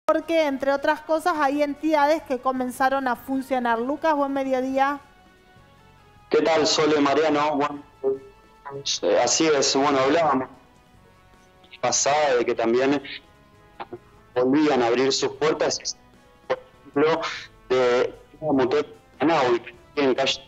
porque, entre otras cosas, hay entidades que comenzaron a funcionar. Lucas, buen mediodía. ¿Qué tal, Sole, Mariano? Bueno, así es, bueno, hablábamos pasada de que también volvían a abrir sus puertas, por ejemplo, de una motor en calle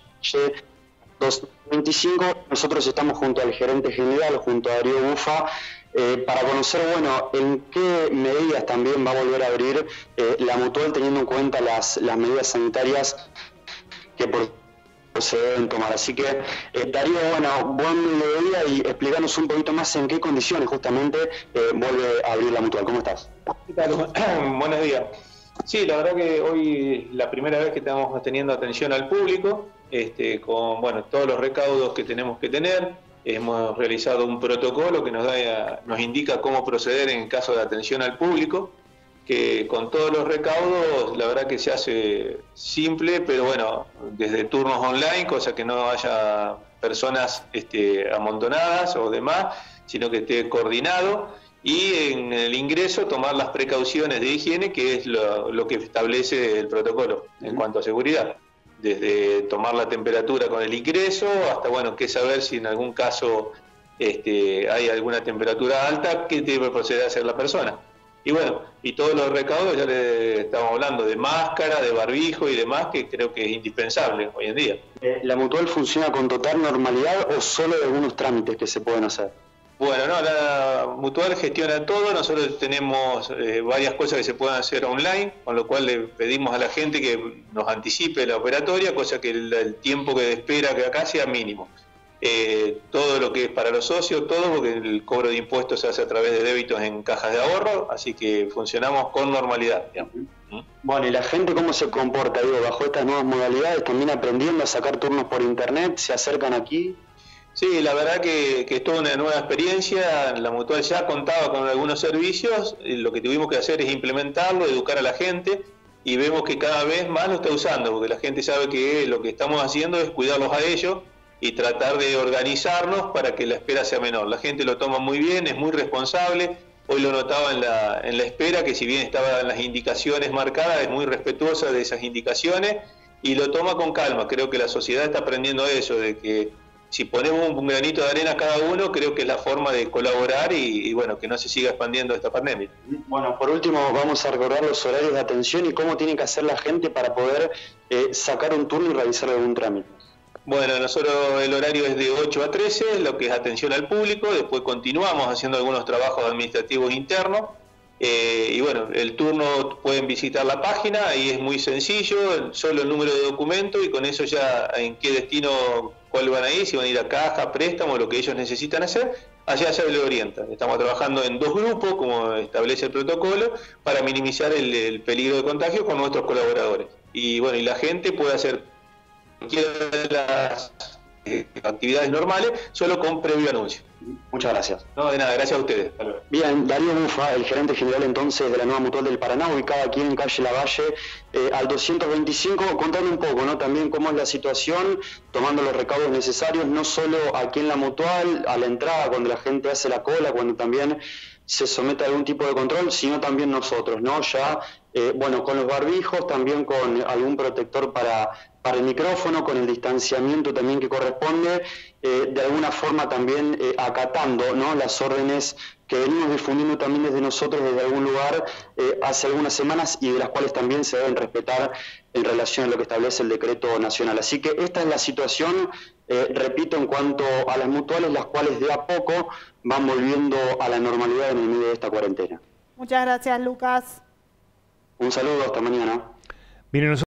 225. Nosotros estamos junto al gerente general, junto a Darío Bufa, para conocer, bueno, en qué medidas también va a volver a abrir la Mutual, teniendo en cuenta las medidas sanitarias que se deben tomar. Así que, Darío, bueno, buen mediodía y explicarnos un poquito más en qué condiciones justamente vuelve a abrir la Mutual. ¿Cómo estás? ¿Qué tal? Buenos días. Sí, la verdad que hoy es la primera vez que estamos teniendo atención al público, con bueno, todos los recaudos que tenemos que tener. Hemos realizado un protocolo que nos indica cómo proceder en caso de atención al público, que con todos los recaudos la verdad que se hace simple, pero bueno, desde turnos online, cosa que no haya personas amontonadas o demás, sino que esté coordinado, y en el ingreso tomar las precauciones de higiene, que es lo que establece el protocolo en cuanto a seguridad. Desde tomar la temperatura con el ingreso hasta, bueno, qué saber si en algún caso hay alguna temperatura alta, qué debe proceder a hacer la persona. Y bueno, y todos los recaudos, ya le estamos hablando de máscara, de barbijo y demás, que creo que es indispensable hoy en día. ¿La Mutual funciona con total normalidad o solo de algunos trámites que se pueden hacer? Bueno, no, la Mutual gestiona todo. Nosotros tenemos varias cosas que se pueden hacer online, con lo cual le pedimos a la gente que nos anticipe la operatoria, cosa que el tiempo de espera que acá sea mínimo. Todo lo que es para los socios, todo, porque el cobro de impuestos se hace a través de débitos en cajas de ahorro, así que funcionamos con normalidad. Bueno, ¿y la gente cómo se comporta, digo, bajo estas nuevas modalidades? ¿También aprendiendo a sacar turnos por internet? ¿Se acercan aquí? Sí, la verdad que es toda una nueva experiencia. La Mutual ya contaba con algunos servicios, lo que tuvimos que hacer es implementarlo, educar a la gente, y vemos que cada vez más lo está usando, porque la gente sabe que lo que estamos haciendo es cuidarlos a ellos y tratar de organizarnos para que la espera sea menor. La gente lo toma muy bien, es muy responsable. Hoy lo notaba en la espera, que si bien estaba en las indicaciones marcadas, es muy respetuosa de esas indicaciones y lo toma con calma. Creo que la sociedad está aprendiendo eso, de que si ponemos un granito de arena cada uno, creo que es la forma de colaborar y bueno, que no se siga expandiendo esta pandemia. Bueno, por último vamos a recordar los horarios de atención y cómo tiene que hacer la gente para poder sacar un turno y realizar algún trámite. Bueno, nosotros el horario es de 8 a 13, lo que es atención al público. Después continuamos haciendo algunos trabajos administrativos internos. Y bueno, el turno pueden visitar la página, ahí es muy sencillo, solo el número de documento y con eso ya en qué destino, cuál van a ir, si van a ir a caja, préstamo, lo que ellos necesitan hacer, allá ya le orientan. Estamos trabajando en 2 grupos, como establece el protocolo, para minimizar el peligro de contagio con nuestros colaboradores. Y bueno, y la gente puede hacer cualquiera de las actividades normales, solo con previo anuncio. Muchas gracias. No, de nada, gracias a ustedes. Bien, Darío Bufa, el gerente general entonces de la nueva Mutual del Paraná, ubicada aquí en calle Lavalle, al 225, contando un poco, ¿no? También cómo es la situación, tomando los recaudos necesarios, no solo aquí en la Mutual, a la entrada, cuando la gente hace la cola, cuando también se somete a algún tipo de control, sino también nosotros, ¿no? Ya, bueno, con los barbijos, también con algún protector para el micrófono, con el distanciamiento también que corresponde, de alguna forma también acatando, ¿no?, las órdenes que venimos difundiendo también desde nosotros, desde algún lugar, hace algunas semanas, y de las cuales también se deben respetar en relación a lo que establece el decreto nacional. Así que esta es la situación, repito, en cuanto a las mutuales, las cuales de a poco van volviendo a la normalidad en el medio de esta cuarentena. Muchas gracias, Lucas. Un saludo, hasta mañana. Miren,